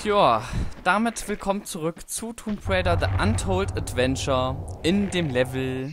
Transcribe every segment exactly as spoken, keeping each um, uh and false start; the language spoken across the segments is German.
Ja, damit willkommen zurück zu Tomb Raider The Untold Adventure in dem Level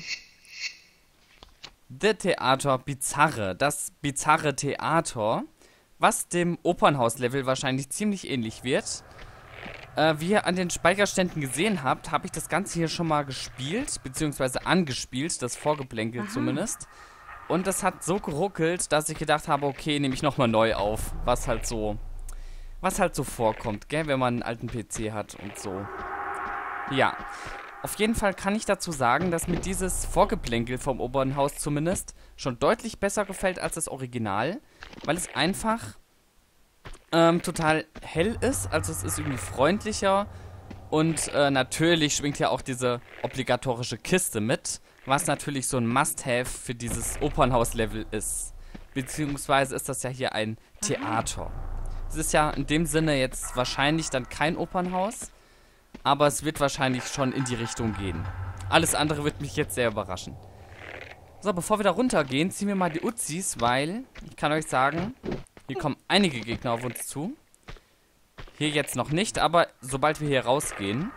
The Theater Bizarre. Das bizarre Theater, was dem Opernhaus-Level wahrscheinlich ziemlich ähnlich wird. Äh, wie ihr an den Speicherständen gesehen habt, habe ich das Ganze hier schon mal gespielt, beziehungsweise angespielt, das Vorgeplänkel Aha. zumindest. Und das hat so geruckelt, dass ich gedacht habe, okay, nehme ich nochmal neu auf, was halt so... Was halt so vorkommt, gell, wenn man einen alten P C hat und so. Ja, auf jeden Fall kann ich dazu sagen, dass mir dieses Vorgeplänkel vom Opernhaus zumindest schon deutlich besser gefällt als das Original, weil es einfach ähm, total hell ist, also es ist irgendwie freundlicher und äh, natürlich schwingt ja auch diese obligatorische Kiste mit, was natürlich so ein Must-Have für dieses Opernhaus-Level ist. Beziehungsweise ist das ja hier ein Theater. Es ist ja in dem Sinne jetzt wahrscheinlich dann kein Opernhaus, aber es wird wahrscheinlich schon in die Richtung gehen. Alles andere wird mich jetzt sehr überraschen. So, bevor wir da runtergehen, ziehen wir mal die Uzis, weil ich kann euch sagen, hier kommen einige Gegner auf uns zu. Hier jetzt noch nicht, aber sobald wir hier rausgehen,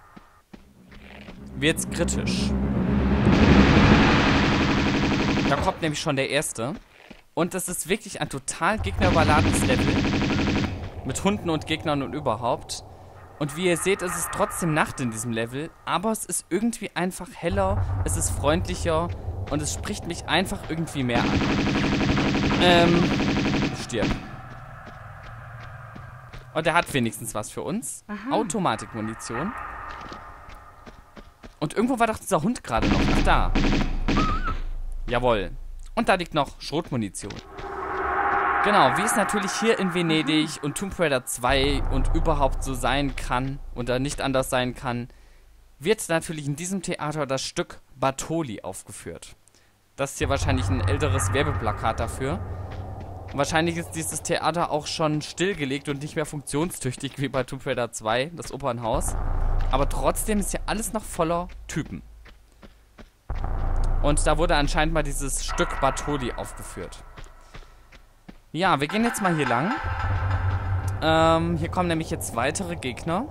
wird's kritisch. Da kommt nämlich schon der erste. Und das ist wirklich ein total gegnerüberladenes Level. Mit Hunden und Gegnern und überhaupt. Und wie ihr seht, ist es trotzdem Nacht in diesem Level. Aber es ist irgendwie einfach heller. Es ist freundlicher. Und es spricht mich einfach irgendwie mehr an. Ähm, stirb. Und er hat wenigstens was für uns. Aha. Automatikmunition. Und irgendwo war doch dieser Hund gerade noch. Ach, da. Jawohl. Und da liegt noch Schrotmunition. Genau, wie es natürlich hier in Venedig und Tomb Raider zwei und überhaupt so sein kann oder nicht anders sein kann, wird natürlich in diesem Theater das Stück Bartoli aufgeführt. Das ist hier wahrscheinlich ein älteres Werbeplakat dafür. Und wahrscheinlich ist dieses Theater auch schon stillgelegt und nicht mehr funktionstüchtig wie bei Tomb Raider zwei, das Opernhaus. Aber trotzdem ist hier alles noch voller Typen. Und da wurde anscheinend mal dieses Stück Bartoli aufgeführt. Ja, wir gehen jetzt mal hier lang. Ähm, hier kommen nämlich jetzt weitere Gegner.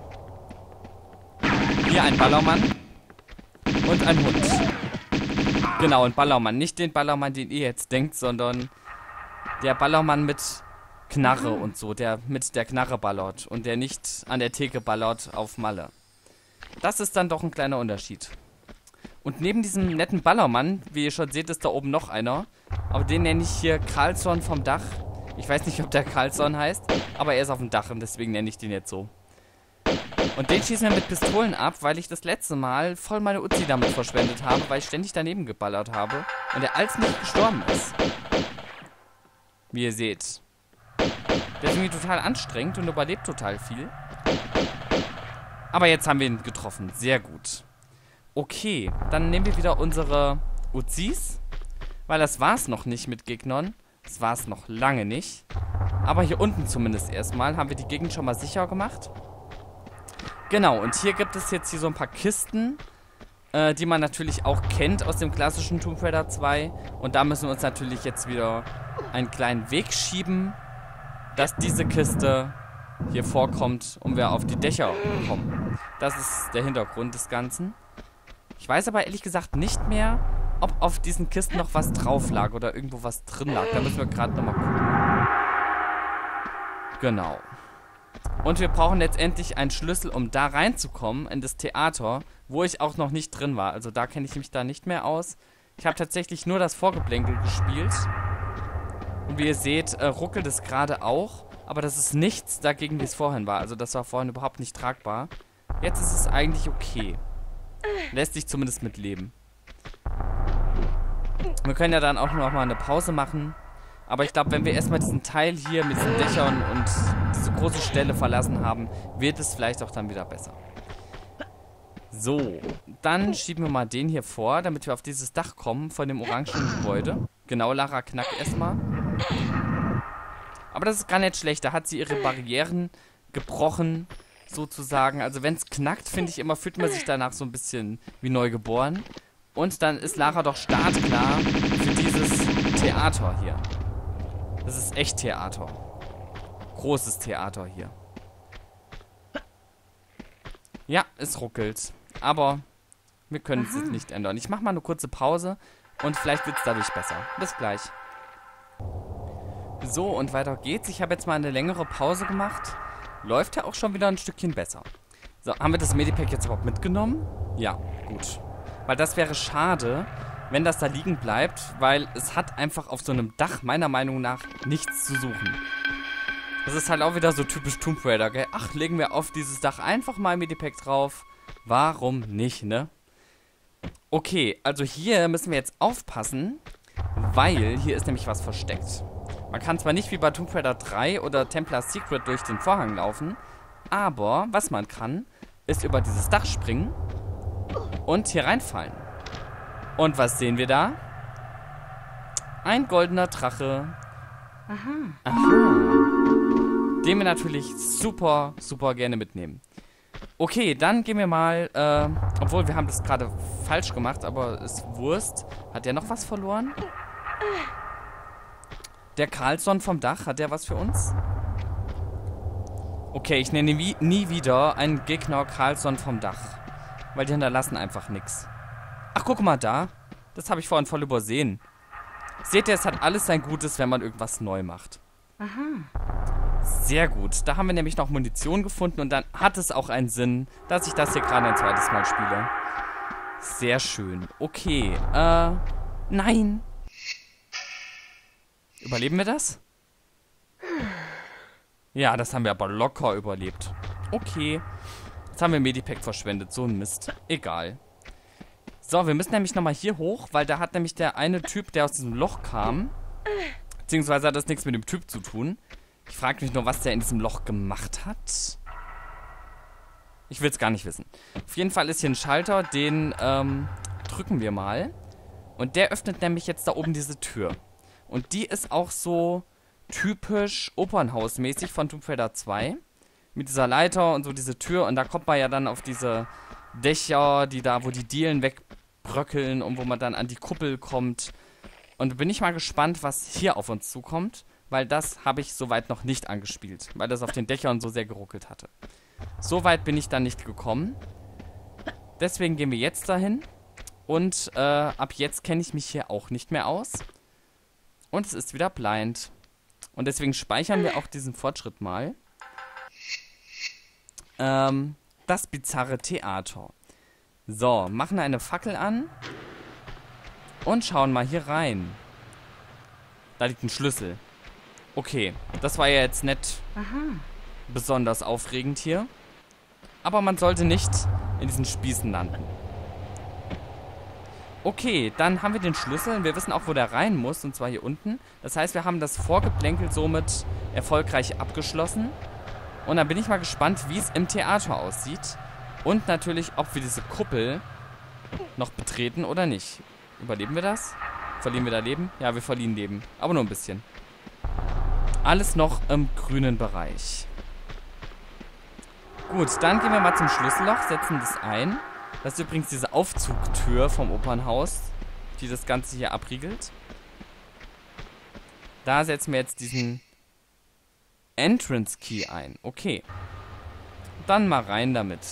Hier ein Ballermann. Und ein Hund. Genau, ein Ballermann. Nicht den Ballermann, den ihr jetzt denkt, sondern der Ballermann mit Knarre und so. Der mit der Knarre ballert. Und der nicht an der Theke ballert auf Malle. Das ist dann doch ein kleiner Unterschied. Und neben diesem netten Ballermann, wie ihr schon seht, ist da oben noch einer. Aber den nenne ich hier Carlson vom Dach. Ich weiß nicht, ob der Carlson heißt, aber er ist auf dem Dach und deswegen nenne ich den jetzt so. Und den schießen wir mit Pistolen ab, weil ich das letzte Mal voll meine Uzi damit verschwendet habe, weil ich ständig daneben geballert habe und der als nicht gestorben ist. Wie ihr seht. Der ist irgendwie total anstrengend und überlebt total viel. Aber jetzt haben wir ihn getroffen. Sehr gut. Okay, dann nehmen wir wieder unsere Uzis, weil das war es noch nicht mit Gegnern. Das war es noch lange nicht. Aber hier unten zumindest erstmal haben wir die Gegend schon mal sicher gemacht. Genau, und hier gibt es jetzt hier so ein paar Kisten, äh, die man natürlich auch kennt aus dem klassischen Tomb Raider zwei. Und da müssen wir uns natürlich jetzt wieder einen kleinen Weg schieben, dass diese Kiste hier vorkommt und wir auf die Dächer kommen. Das ist der Hintergrund des Ganzen. Ich weiß aber ehrlich gesagt nicht mehr, ob auf diesen Kisten noch was drauf lag oder irgendwo was drin lag. Da müssen wir gerade nochmal gucken. Genau. Und wir brauchen letztendlich einen Schlüssel, um da reinzukommen in das Theater, wo ich auch noch nicht drin war. Also da kenne ich mich da nicht mehr aus. Ich habe tatsächlich nur das Vorgeplänkel gespielt. Und wie ihr seht, äh, ruckelt es gerade auch. Aber das ist nichts dagegen, wie es vorhin war. Also das war vorhin überhaupt nicht tragbar. Jetzt ist es eigentlich okay. Lässt sich zumindest mitleben. Wir können ja dann auch noch mal eine Pause machen. Aber ich glaube, wenn wir erstmal diesen Teil hier mit diesen Dächern und diese große Stelle verlassen haben, wird es vielleicht auch dann wieder besser. So, dann schieben wir mal den hier vor, damit wir auf dieses Dach kommen von dem orangenen Gebäude. Genau, Lara knackt erstmal. Aber das ist gar nicht schlecht. Da hat sie ihre Barrieren gebrochen, sozusagen. Also wenn es knackt, finde ich immer, fühlt man sich danach so ein bisschen wie neu geboren. Und dann ist Lara doch startklar für dieses Theater hier. Das ist echt Theater. Großes Theater hier. Ja, es ruckelt. Aber wir können es jetzt nicht ändern. Ich mache mal eine kurze Pause und vielleicht wird es dadurch besser. Bis gleich. So, und weiter geht's. Ich habe jetzt mal eine längere Pause gemacht. Läuft ja auch schon wieder ein Stückchen besser. So, haben wir das Medipack jetzt überhaupt mitgenommen? Ja, gut. Weil das wäre schade, wenn das da liegen bleibt, weil es hat einfach auf so einem Dach meiner Meinung nach nichts zu suchen. Das ist halt auch wieder so typisch Tomb Raider, gell? Ach, legen wir auf dieses Dach einfach mal ein Medipack drauf. Warum nicht, ne? Okay, also hier müssen wir jetzt aufpassen, weil hier ist nämlich was versteckt. Man kann zwar nicht wie bei Tomb Raider drei oder Templar's Secret durch den Vorhang laufen, aber was man kann, ist über dieses Dach springen und hier reinfallen. Und was sehen wir da? Ein goldener Drache. Aha. Aha. Den wir natürlich super, super gerne mitnehmen. Okay, dann gehen wir mal, äh, obwohl wir haben das gerade falsch gemacht, aber ist Wurst. Hat der noch was verloren? Der Carlson vom Dach, hat der was für uns? Okay, ich nenne nie, nie wieder einen Gegner Carlson vom Dach. Weil die hinterlassen einfach nichts. Ach, guck mal da. Das habe ich vorhin voll übersehen. Seht ihr, es hat alles sein Gutes, wenn man irgendwas neu macht. Aha. Sehr gut. Da haben wir nämlich noch Munition gefunden und dann hat es auch einen Sinn, dass ich das hier gerade ein zweites Mal spiele. Sehr schön. Okay, äh, nein. Überleben wir das? Ja, das haben wir aber locker überlebt. Okay. Jetzt haben wir Medipack verschwendet. So ein Mist. Egal. So, wir müssen nämlich nochmal hier hoch, weil da hat nämlich der eine Typ, der aus diesem Loch kam, beziehungsweise hat das nichts mit dem Typ zu tun. Ich frage mich nur, was der in diesem Loch gemacht hat. Ich will es gar nicht wissen. Auf jeden Fall ist hier ein Schalter, den ähm, drücken wir mal. Und der öffnet nämlich jetzt da oben diese Tür. Und die ist auch so typisch Opernhausmäßig von Tomb Raider zwei. Mit dieser Leiter und so diese Tür. Und da kommt man ja dann auf diese Dächer, die da, wo die Dielen wegbröckeln und wo man dann an die Kuppel kommt. Und bin ich mal gespannt, was hier auf uns zukommt. Weil das habe ich soweit noch nicht angespielt. Weil das auf den Dächern so sehr geruckelt hatte. So weit bin ich dann nicht gekommen. Deswegen gehen wir jetzt dahin. Und äh, ab jetzt kenne ich mich hier auch nicht mehr aus. Und es ist wieder blind. Und deswegen speichern wir auch diesen Fortschritt mal. Ähm, das bizarre Theater. So, machen eine Fackel an. Und schauen mal hier rein. Da liegt ein Schlüssel. Okay, das war ja jetzt nicht Aha. besonders aufregend hier. Aber man sollte nicht in diesen Spießen landen. Okay, dann haben wir den Schlüssel. Wir wissen auch, wo der rein muss, und zwar hier unten. Das heißt, wir haben das Vorgeplänkel somit erfolgreich abgeschlossen. Und dann bin ich mal gespannt, wie es im Theater aussieht. Und natürlich, ob wir diese Kuppel noch betreten oder nicht. Überleben wir das? Verlieren wir da Leben? Ja, wir verlieren Leben. Aber nur ein bisschen. Alles noch im grünen Bereich. Gut, dann gehen wir mal zum Schlüsselloch, setzen das ein. Das ist übrigens diese Aufzugtür vom Opernhaus, die das Ganze hier abriegelt. Da setzen wir jetzt diesen Entrance Key ein. Okay. Dann mal rein damit.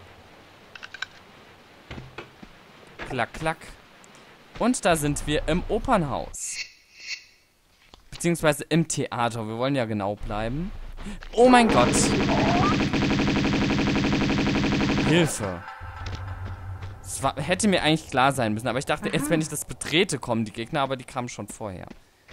Klack, klack. Und da sind wir im Opernhaus. Beziehungsweise im Theater. Wir wollen ja genau bleiben. Oh mein Gott. Hilfe. Das war, hätte mir eigentlich klar sein müssen. Aber ich dachte, Aha. erst wenn ich das betrete, kommen die Gegner. Aber die kamen schon vorher.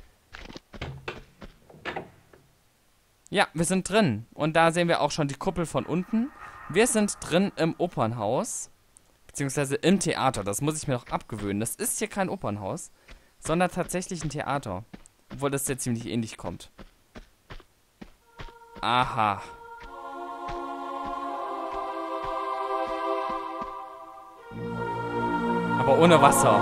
Ja, wir sind drin. Und da sehen wir auch schon die Kuppel von unten. Wir sind drin im Opernhaus. Beziehungsweise im Theater. Das muss ich mir noch abgewöhnen. Das ist hier kein Opernhaus, sondern tatsächlich ein Theater. Obwohl das jetzt ziemlich ähnlich kommt. Aha. Aber ohne Wasser.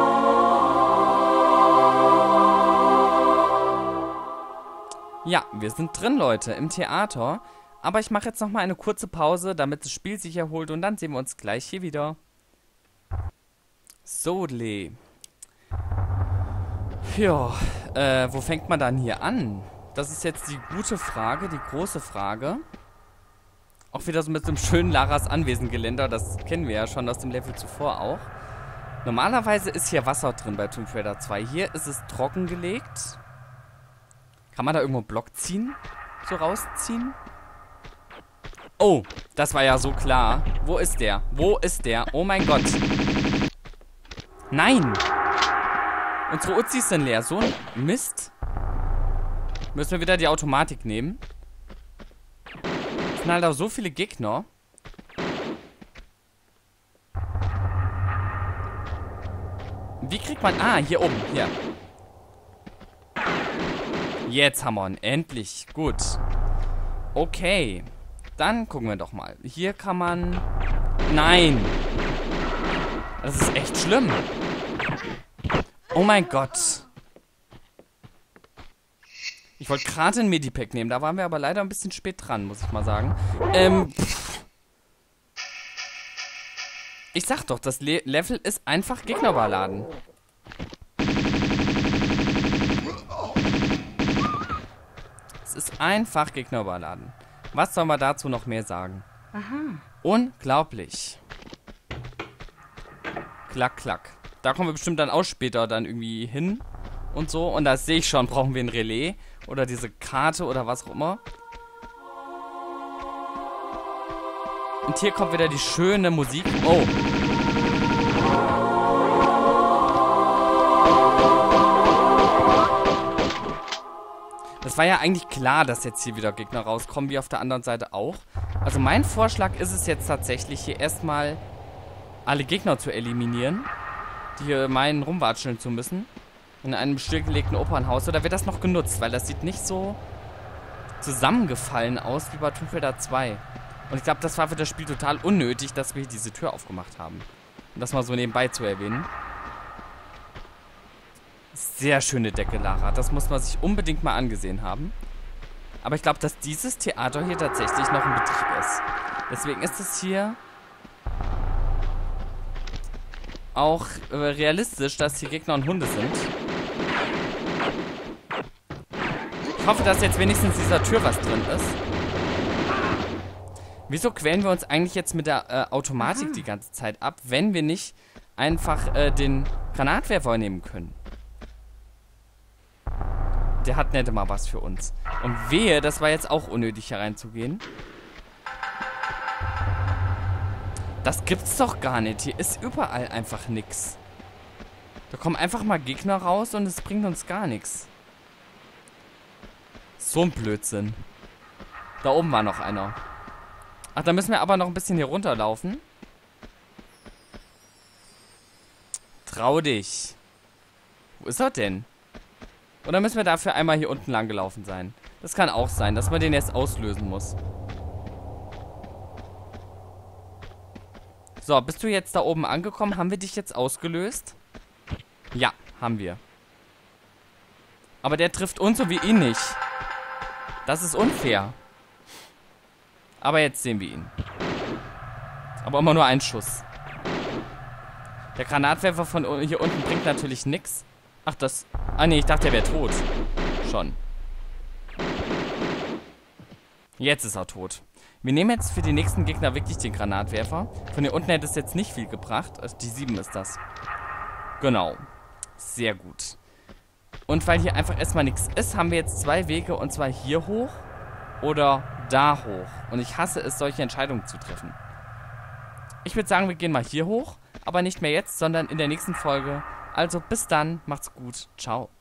Ja, wir sind drin, Leute, im Theater. Aber ich mache jetzt nochmal eine kurze Pause, damit das Spiel sich erholt. Und dann sehen wir uns gleich hier wieder. Sodle. Ja, äh, wo fängt man dann hier an? Das ist jetzt die gute Frage, die große Frage. Auch wieder so mit so einem schönen Laras Anwesengeländer. Das kennen wir ja schon aus dem Level zuvor auch. Normalerweise ist hier Wasser drin bei Tomb Raider zwei. Hier ist es trockengelegt. Kann man da irgendwo einen Block ziehen? So rausziehen? Oh, das war ja so klar. Wo ist der? Wo ist der? Oh mein Gott. Nein! Unsere Uzis sind leer. So ein Mist. Müssen wir wieder die Automatik nehmen. Es sind halt auch so viele Gegner. Wie kriegt man... Ah, hier oben. Hier. Jetzt haben wir ihn. Endlich. Gut. Okay. Dann gucken wir doch mal. Hier kann man... Nein. Das ist echt schlimm. Oh mein Gott. Ich wollte gerade ein Medipack nehmen. Da waren wir aber leider ein bisschen spät dran, muss ich mal sagen. Ähm... Ich sag doch, das Le Level ist einfach Gegnerüberladen. Es ist einfach Gegnerüberladen. Was soll man dazu noch mehr sagen? Aha. Unglaublich. Klack, klack. Da kommen wir bestimmt dann auch später dann irgendwie hin und so. Und da sehe ich schon, brauchen wir ein Relais oder diese Karte oder was auch immer. Und hier kommt wieder die schöne Musik. Oh. Das war ja eigentlich klar, dass jetzt hier wieder Gegner rauskommen, wie auf der anderen Seite auch. Also mein Vorschlag ist es jetzt tatsächlich, hier erstmal alle Gegner zu eliminieren, die hier meinen, rumwatscheln zu müssen. In einem stillgelegten Opernhaus. Oder wird das noch genutzt? Weil das sieht nicht so zusammengefallen aus wie bei Tomb Raider zwei. Und ich glaube, das war für das Spiel total unnötig, dass wir hier diese Tür aufgemacht haben. Um das mal so nebenbei zu erwähnen. Sehr schöne Decke, Lara. Das muss man sich unbedingt mal angesehen haben. Aber ich glaube, dass dieses Theater hier tatsächlich noch in Betrieb ist. Deswegen ist es hier auch äh, realistisch, dass hier Gegner und Hunde sind. Ich hoffe, dass jetzt wenigstens dieser Tür was drin ist. Wieso quälen wir uns eigentlich jetzt mit der äh, Automatik Aha. die ganze Zeit ab, wenn wir nicht einfach äh, den Granatwerfer nehmen können? Der hat nicht mal was für uns. Und wehe, das war jetzt auch unnötig, hier reinzugehen. Das gibt's doch gar nicht. Hier ist überall einfach nix. Da kommen einfach mal Gegner raus und es bringt uns gar nichts. So ein Blödsinn. Da oben war noch einer. Ach, da müssen wir aber noch ein bisschen hier runterlaufen. Trau dich. Wo ist er denn? Oder müssen wir dafür einmal hier unten lang gelaufen sein? Das kann auch sein, dass man den jetzt auslösen muss. So, bist du jetzt da oben angekommen? Haben wir dich jetzt ausgelöst? Ja, haben wir. Aber der trifft uns und wir ihn nicht. Das ist unfair. Aber jetzt sehen wir ihn. Aber immer nur ein Schuss. Der Granatwerfer von hier unten bringt natürlich nichts. Ach, das... Ah, nee, ich dachte, er wäre tot. Schon. Jetzt ist er tot. Wir nehmen jetzt für die nächsten Gegner wirklich den Granatwerfer. Von hier unten hätte es jetzt nicht viel gebracht. Also die sieben ist das. Genau. Sehr gut. Und weil hier einfach erstmal nichts ist, haben wir jetzt zwei Wege. Und zwar hier hoch oder da hoch. Und ich hasse es, solche Entscheidungen zu treffen. Ich würde sagen, wir gehen mal hier hoch. Aber nicht mehr jetzt, sondern in der nächsten Folge. Also bis dann, macht's gut, ciao.